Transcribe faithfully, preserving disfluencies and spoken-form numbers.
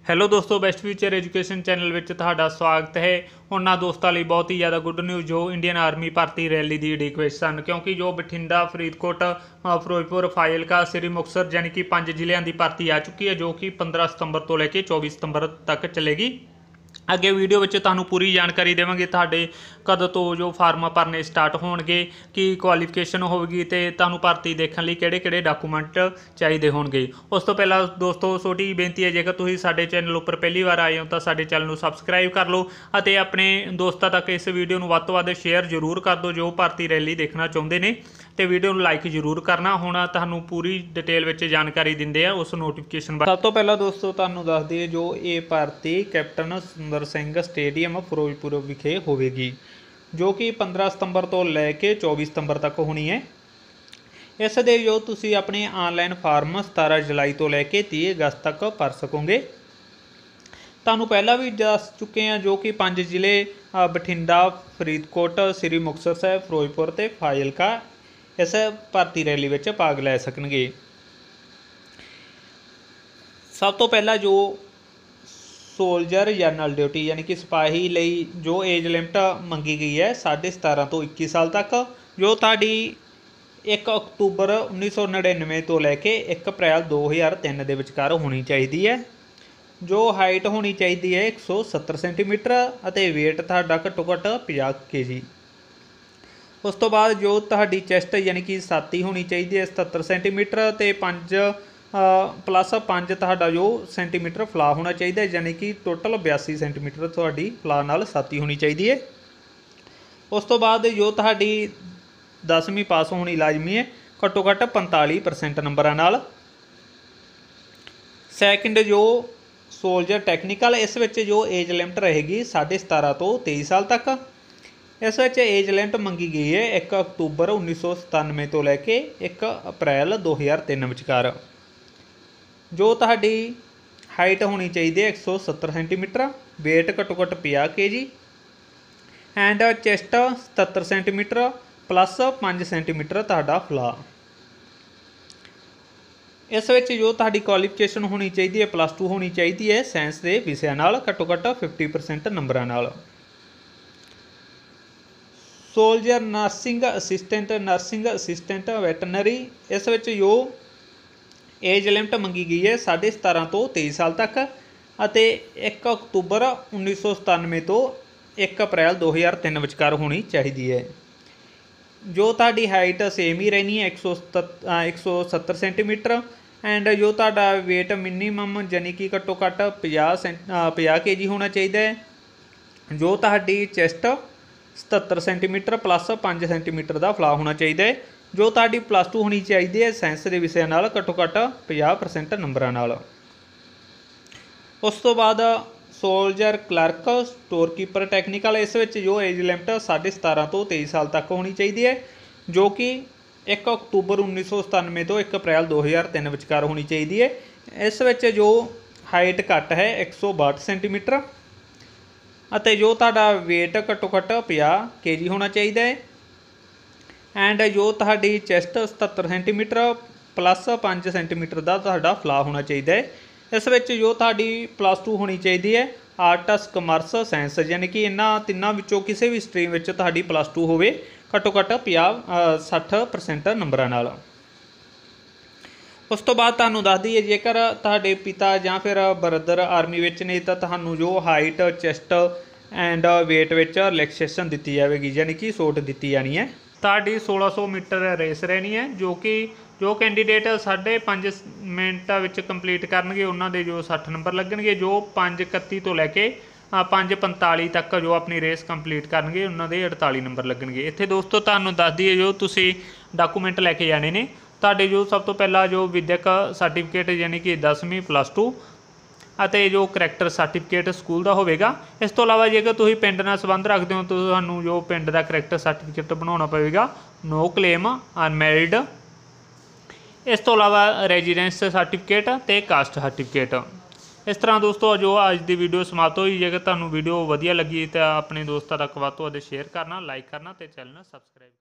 Hello ਦੋਸਤੋ, best future education channel ਵਿੱਚ ਤੁਹਾਡਾ ਸਵਾਗਤ ਹੈ। ਉਹਨਾਂ ਦੋਸਤਾਂ ਲਈ ਬਹੁਤ ਹੀ ਜ਼ਿਆਦਾ ਗੁੱਡ ਨਿਊਜ਼ ਜੋ ਇੰਡੀਅਨ ਆਰਮੀ ਭਰਤੀ ਰੈਲੀ ਦੀ ਉਡੀਕ ਵਿੱਚ ਸਨ, ਕਿਉਂਕਿ ਜੋ ਬਠਿੰਡਾ, ਫਰੀਦਕੋਟ, ਫਿਰੋਜ਼ਪੁਰ, ਫਾਜ਼ਿਲਕਾ, ਸ੍ਰੀ ਮੁਕਤਸਰ ਯਾਨੀ ਕਿ ਪੰਜ ਜ਼ਿਲ੍ਹਿਆਂ ਦੀ ਭਰਤੀ ਆ ਚੁੱਕੀ ਹੈ, ਜੋ ਕਿ ਪੰਦਰਾਂ ਸਤੰਬਰ ਤੋਂ ਲੈ ਕੇ ਚੌਵੀ ਸਤੰਬਰ ਤੱਕ ਚੱਲੇਗੀ। ਅੱਗੇ ਵੀਡੀਓ ਵਿੱਚ ਤੁਹਾਨੂੰ ਪੂਰੀ ਜਾਣਕਾਰੀ ਦੇਵਾਂਗੇ ਤੁਹਾਡੇ ਕਦੋਂ ਤੋਂ ਜੋ ਫਾਰਮ ਭਰਨੇ ਸਟਾਰਟ ਹੋਣਗੇ, ਕੀ ਕੁਆਲੀਫਿਕੇਸ਼ਨ ਹੋਵੇਗੀ ਅਤੇ ਤੁਹਾਨੂੰ ਭਰਤੀ ਦੇਖਣ ਲਈ ਕਿਹੜੇ ਕਿਹੜੇ ਡਾਕੂਮੈਂਟ ਚਾਹੀਦੇ ਹੋਣਗੇ। ਉਸ ਤੋਂ ਪਹਿਲਾਂ ਦੋਸਤੋ ਛੋਟੀ ਜਿਹੀ ਬੇਨਤੀ ਹੈ, ਜੇਕਰ ਤੁਸੀਂ ਸਾਡੇ ਚੈਨਲ ਉੱਪਰ ਪਹਿਲੀ ਵਾਰ ਆਏ ਹੋ ਤਾਂ ਸਾਡੇ ਚੈਨਲ ਨੂੰ ਸਬਸਕ੍ਰਾਈਬ ਕਰ ਲਓ ਅਤੇ ਆਪਣੇ ਦੋਸਤਾਂ ਤੱਕ ਇਸ ਵੀਡੀਓ ਨੂੰ ਵੱਧ ਤੋਂ ਵੱਧ ਸ਼ੇਅਰ ਜ਼ਰੂਰ ਕਰ ਦਿਓ ਜੋ ਭਰਤੀ ਰੈਲੀ ਦੇਖਣਾ ਚਾਹੁੰਦੇ ਨੇ, ਅਤੇ ਵੀਡੀਓ ਨੂੰ ਲਾਈਕ ਜ਼ਰੂਰ ਕਰਨਾ। ਹੁਣ ਤੁਹਾਨੂੰ ਪੂਰੀ ਡਿਟੇਲ ਵਿੱਚ ਜਾਣਕਾਰੀ ਦਿੰਦੇ ਆ ਉਸ ਨੋਟੀਫਿਕੇਸ਼ਨ ਬਾਰੇ। ਸਭ ਤੋਂ ਪਹਿਲਾਂ ਦੋਸਤੋ ਤੁਹਾਨੂੰ ਦੱਸ ਦਈਏ ਜੋ ਇਹ ਭਰਤੀ ਕੈਪਟਨ ਸੁੰਦਰ ਸਿੰਘ ਸਟੇਡੀਅਮ ਫਿਰੋਜ਼ਪੁਰ ਵਿਖੇ ਹੋਵੇਗੀ, ਜੋ ਕਿ ਪੰਦਰਾਂ ਸਤੰਬਰ ਤੋਂ ਲੈ ਕੇ ਚੌਵੀ ਸਤੰਬਰ ਤੱਕ ਹੋਣੀ ਹੈ। ਇਸ ਦੇ ਜੋ ਤੁਸੀਂ ਆਪਣੇ ਆਨਲਾਈਨ ਫਾਰਮ ਸਤਾਰਾਂ ਜੁਲਾਈ ਤੋਂ ਲੈ ਕੇ ਤੀਹ ਅਗਸਤ ਤੱਕ ਭਰ ਸਕੋਗੇ। ਤੁਹਾਨੂੰ ਪਹਿਲਾਂ ਵੀ ਦੱਸ ਚੁੱਕੇ ਹਾਂ ਜੋ ਕਿ ਪੰਜ ਜ਼ਿਲ੍ਹੇ ਬਠਿੰਡਾ, ਫਰੀਦਕੋਟ, ਸ੍ਰੀ ਮੁਕਤਸਰ ਸਾਹਿਬ, ਫਿਰੋਜ਼ਪੁਰ ਅਤੇ ਫਾਜ਼ਿਲਕਾ ਇਸ ਭਰਤੀ ਰੈਲੀ ਵਿੱਚ ਭਾਗ ਲੈ ਸਕਣਗੇ। ਸਭ ਤੋਂ ਪਹਿਲਾਂ ਜੋ ਸੋਲਜਰ ਜਨਰਲ ਡਿਊਟੀ ਯਾਨੀ ਕਿ ਸਿਪਾਹੀ ਲਈ ਜੋ ਏਜ ਲਿਮਟ ਮੰਗੀ ਗਈ ਹੈ ਸਾਢੇ ਸਤਾਰਾਂ ਤੋਂ ਇੱਕੀ ਸਾਲ ਤੱਕ, ਜੋ ਤੁਹਾਡੀ ਇੱਕ ਅਕਤੂਬਰ ਉੱਨੀ ਸੌ ਨੜਿਨਵੇਂ ਤੋਂ ਲੈ ਕੇ ਇੱਕ ਅਪ੍ਰੈਲ ਦੋ ਹਜ਼ਾਰ ਤਿੰਨ ਦੇ ਵਿਚਕਾਰ ਹੋਣੀ ਚਾਹੀਦੀ ਹੈ। ਜੋ ਹਾਈਟ ਹੋਣੀ ਚਾਹੀਦੀ ਹੈ ਇੱਕ ਸੌ ਸੱਤਰ ਸੈਂਟੀਮੀਟਰ ਅਤੇ ਵੇਟ ਤੁਹਾਡਾ ਘੱਟੋ ਘੱਟ ਪੰਜਾਹ ਕੇ ਜੀ। ਉਸ ਤੋਂ ਬਾਅਦ ਜੋ ਤੁਹਾਡੀ ਚੈਸਟ ਯਾਨੀ ਕਿ ਛਾਤੀ ਹੋਣੀ ਚਾਹੀਦੀ ਹੈ ਸਤੱਤਰ ਸੈਂਟੀਮੀਟਰ ਅਤੇ ਪੰਜ ਪਲੱਸ ਪੰਜ ਤੁਹਾਡਾ ਜੋ ਸੈਂਟੀਮੀਟਰ ਫਲਾ ਹੋਣਾ ਚਾਹੀਦਾ, ਯਾਨੀ ਕਿ ਟੋਟਲ ਬਿਆਸੀ ਸੈਂਟੀਮੀਟਰ ਤੁਹਾਡੀ ਫਲਾ ਨਾਲ ਛਾਤੀ ਹੋਣੀ ਚਾਹੀਦੀ ਹੈ। ਉਸ ਤੋਂ ਬਾਅਦ ਜੋ ਤੁਹਾਡੀ ਦਸਵੀਂ ਪਾਸ ਹੋਣੀ ਲਾਜ਼ਮੀ ਹੈ ਘੱਟੋ ਘੱਟ ਪੰਤਾਲੀ ਪਰਸੈਂਟ ਨੰਬਰਾਂ ਨਾਲ। ਸੈਕਿੰਡ ਜੋ ਸੋਲਜਰ ਟੈਕਨੀਕਲ, ਇਸ ਵਿੱਚ ਜੋ ਏਜ ਲਿਮਟ ਰਹੇਗੀ ਸਾਢੇ ਸਤਾਰਾਂ ਤੋਂ ਤੇਈ ਸਾਲ ਤੱਕ। ਇਸ ਵਿੱਚ ਏਜ ਲਿਮਟ ਮੰਗੀ ਗਈ ਹੈ ਇੱਕ ਅਕਤੂਬਰ ਉੱਨੀ ਸੌ ਸਤਾਨਵੇਂ ਤੋਂ ਲੈ ਕੇ ਇੱਕ ਅਪ੍ਰੈਲ ਦੋ ਹਜ਼ਾਰ ਤਿੰਨ ਵਿਚਕਾਰ। ਜੋ ਤੁਹਾਡੀ ਹਾਈਟ ਹੋਣੀ ਚਾਹੀਦੀ ਹੈ ਇੱਕ ਸੌ ਸੱਤਰ ਸੈਂਟੀਮੀਟਰ, ਵੇਟ ਘੱਟੋ ਘੱਟ ਪੰਜਾਹ ਕੇ ਜੀ ਐਂਡ ਚੈਸਟ ਸਤੱਤਰ ਸੈਂਟੀਮੀਟਰ ਪਲੱਸ ਪੰਜ ਸੈਂਟੀਮੀਟਰ ਤੁਹਾਡਾ ਫਲਾ। ਇਸ ਵਿੱਚ ਜੋ ਤੁਹਾਡੀ ਕੁਆਲੀਫਿਕੇਸ਼ਨ ਹੋਣੀ ਚਾਹੀਦੀ ਹੈ ਪਲੱਸ ਟੂ ਹੋਣੀ ਚਾਹੀਦੀ ਹੈ ਸਾਇੰਸ ਦੇ ਵਿਸ਼ਿਆਂ ਨਾਲ ਘੱਟੋ ਘੱਟ ਫਿਫਟੀ ਪਰਸੈਂਟ ਨੰਬਰਾਂ ਨਾਲ। Soldier nursing assistant, nursing assistant veterinary, ਇਸ ਵਿੱਚ ਜੋ ਏਜ ਲਿਮਟ ਮੰਗੀ ਗਈ ਹੈ ਸਾਢੇ ਸਤਾਰਾਂ ਤੋਂ ਤੇਈ ਸਾਲ ਤੱਕ ਅਤੇ ਇੱਕ ਅਕਤੂਬਰ ਉੱਨੀ ਸੌ ਸਤਾਨਵੇਂ ਤੋਂ ਇੱਕ ਅਪ੍ਰੈਲ ਦੋ ਹਜ਼ਾਰ ਤਿੰਨ ਵਿਚਕਾਰ ਹੋਣੀ ਚਾਹੀਦੀ ਹੈ। ਜੋ ਤੁਹਾਡੀ ਹਾਈਟ ਸੇਮ ਹੀ ਰਹਿਣੀ ਹੈ ਇੱਕ ਸੌ ਸਤੱਤ ਇੱਕ ਸੌ ਸੱਤਰ ਸੈਂਟੀਮੀਟਰ ਐਂਡ ਜੋ ਤੁਹਾਡਾ ਵੇਟ ਮਿਨੀਮਮ ਯਾਨੀ ਕਿ ਘੱਟੋ ਘੱਟ ਪੰਜਾਹ ਸੈਂ ਪੰਜਾਹ ਕੇ ਜੀ ਹੋਣਾ ਚਾਹੀਦਾ ਹੈ। ਜੋ ਤੁਹਾਡੀ ਚੈਸਟ ਸਤੱਤਰ ਸੈਂਟੀਮੀਟਰ ਪਲੱਸ ਪੰਜ ਸੈਂਟੀਮੀਟਰ ਦਾ ਫਲਾ ਹੋਣਾ ਚਾਹੀਦਾ ਹੈ। ਜੋ ਤੁਹਾਡੀ ਪਲੱਸ ਟੂ ਹੋਣੀ ਚਾਹੀਦੀ ਹੈ ਸਾਇੰਸ ਦੇ ਵਿਸ਼ਿਆਂ ਨਾਲ ਘੱਟੋ ਘੱਟ ਪੰਜਾਹ ਪਰਸੈਂਟ ਨੰਬਰਾਂ ਨਾਲ। ਉਸ ਤੋਂ ਬਾਅਦ soldier clerk, store keeper technical, ਇਸ ਵਿੱਚ ਜੋ ਏਜ ਲਿਮਟ ਸਾਢੇ ਸਤਾਰਾਂ ਤੋਂ ਤੇਈ ਸਾਲ ਤੱਕ ਹੋਣੀ ਚਾਹੀਦੀ ਹੈ, ਜੋ ਕਿ ਇੱਕ ਅਕਤੂਬਰ ਉੱਨੀ ਸੌ ਸਤਾਨਵੇਂ ਤੋਂ ਇੱਕ ਅਪ੍ਰੈਲ ਦੋ ਹਜ਼ਾਰ ਤਿੰਨ ਵਿਚਕਾਰ ਹੋਣੀ ਚਾਹੀਦੀ ਹੈ। ਇਸ ਵਿੱਚ ਜੋ ਹਾਈਟ ਘੱਟ ਹੈ ਇੱਕ ਸੌ ਬਾਹਠ ਸੈਂਟੀਮੀਟਰ ਅਤੇ ਜੋ ਤੁਹਾਡਾ ਵੇਟ ਘੱਟੋ ਘੱਟ ਪੰਜਾਹ ਕੇ ਜੀ ਹੋਣਾ ਚਾਹੀਦਾ ਹੈ ਐਂਡ ਜੋ ਤੁਹਾਡੀ ਚੈਸਟ ਸਤੱਤਰ ਸੈਂਟੀਮੀਟਰ ਪਲੱਸ ਪੰਜ ਸੈਂਟੀਮੀਟਰ ਦਾ ਤੁਹਾਡਾ ਫਲਾ ਹੋਣਾ ਚਾਹੀਦਾ ਹੈ। ਇਸ ਵਿੱਚ ਜੋ ਤੁਹਾਡੀ ਪਲੱਸ ਟੂ ਹੋਣੀ ਚਾਹੀਦੀ ਹੈ ਆਰਟਸ, ਕਮਰਸ, ਸਾਇੰਸ, ਯਾਨੀ ਕਿ ਇਹਨਾਂ ਤਿੰਨਾਂ ਵਿੱਚੋਂ ਕਿਸੇ ਵੀ ਸਟਰੀਮ ਵਿੱਚ ਤੁਹਾਡੀ ਪਲੱਸ ਟੂ ਹੋਵੇ ਘੱਟੋ ਘੱਟ ਪੰਜਾਹ ਸੱਠ ਪਰਸੈਂਟ ਨੰਬਰਾਂ ਨਾਲ। ਉਸ ਤੋਂ ਬਾਅਦ ਤੁਹਾਨੂੰ ਦੱਸ ਦਈਏ ਜੇਕਰ ਤੁਹਾਡੇ ਪਿਤਾ ਜਾਂ ਫਿਰ ਬ੍ਰਦਰ ਆਰਮੀ ਵਿੱਚ ਨੇ ਤਾਂ ਤੁਹਾਨੂੰ ਜੋ ਹਾਈਟ, ਚੈਸਟ ਐਂਡ ਵੇਟ ਵਿੱਚ ਰਿਲੈਕਸੇਸ਼ਨ ਦਿੱਤੀ ਜਾਵੇਗੀ, ਯਾਨੀ ਕਿ ਛੋਟ ਦਿੱਤੀ ਜਾਣੀ ਹੈ। ਤੁਹਾਡੀ ਸੋਲਾਂ ਸੌ ਮੀਟਰ ਰੇਸ ਰਹਿਣੀ ਹੈ, ਜੋ ਕਿ ਜੋ ਕੈਂਡੀਡੇਟ ਸਾਢੇ ਪੰਜ ਮਿੰਟਾਂ ਵਿੱਚ ਕੰਪਲੀਟ ਕਰਨਗੇ ਉਹਨਾਂ ਦੇ ਜੋ ਸੱਠ ਨੰਬਰ ਲੱਗਣਗੇ। ਜੋ ਪੰਜ ਇਕੱਤੀ ਤੋਂ ਲੈ ਕੇ ਪੰਜ ਪੰਤਾਲੀ ਤੱਕ ਜੋ ਆਪਣੀ ਰੇਸ ਕੰਪਲੀਟ ਕਰਨਗੇ ਉਹਨਾਂ ਦੇ ਅੜਤਾਲੀ ਨੰਬਰ ਲੱਗਣਗੇ। ਇੱਥੇ ਦੋਸਤੋ ਤੁਹਾਨੂੰ ਦੱਸ ਦਈਏ ਜੋ ਤੁਸੀਂ ਡਾਕੂਮੈਂਟ ਲੈ ਕੇ ਜਾਣੇ ਨੇ ਤੁਹਾਡੇ ਜੋ ਸਭ ਤੋਂ ਪਹਿਲਾਂ ਜੋ ਵਿੱਦਿਅਕ ਸਰਟੀਫਿਕੇਟ ਯਾਨੀ ਕਿ ਦਸਵੀਂ ਪਲੱਸ ਟੂ ਅਤੇ ਜੋ ਕਰੈਕਟਰ ਸਰਟੀਫਿਕੇਟ ਸਕੂਲ ਦਾ ਹੋਵੇਗਾ। ਇਸ ਤੋਂ ਇਲਾਵਾ ਜੇਕਰ ਤੁਸੀਂ ਪਿੰਡ ਨਾਲ ਸੰਬੰਧ ਰੱਖਦੇ ਹੋ ਤਾਂ ਤੁਹਾਨੂੰ ਜੋ ਪਿੰਡ ਦਾ ਕਰੈਕਟਰ ਸਰਟੀਫਿਕੇਟ ਬਣਾਉਣਾ ਪਵੇਗਾ, ਨੋ ਕਲੇਮ, ਅਨਮੈਰਿਡ। ਇਸ ਤੋਂ ਇਲਾਵਾ ਰੈਜ਼ੀਡੈਂਸ ਸਰਟੀਫਿਕੇਟ ਅਤੇ ਕਾਸਟ ਸਰਟੀਫਿਕੇਟ। ਇਸ ਤਰ੍ਹਾਂ ਦੋਸਤੋ ਜੋ ਅੱਜ ਦੀ ਵੀਡੀਓ ਸਮਾਪਤ ਹੋਈ। ਜੇਕਰ ਤੁਹਾਨੂੰ ਵੀਡੀਓ ਵਧੀਆ ਲੱਗੀ ਤਾਂ ਆਪਣੇ ਦੋਸਤਾਂ ਤੱਕ ਵੱਧ ਤੋਂ ਵੱਧ ਸ਼ੇਅਰ ਕਰਨਾ, ਲਾਈਕ ਕਰਨਾ ਅਤੇ ਚੈਨਲ ਨੂੰ ਸਬਸਕ੍ਰਾਈਬ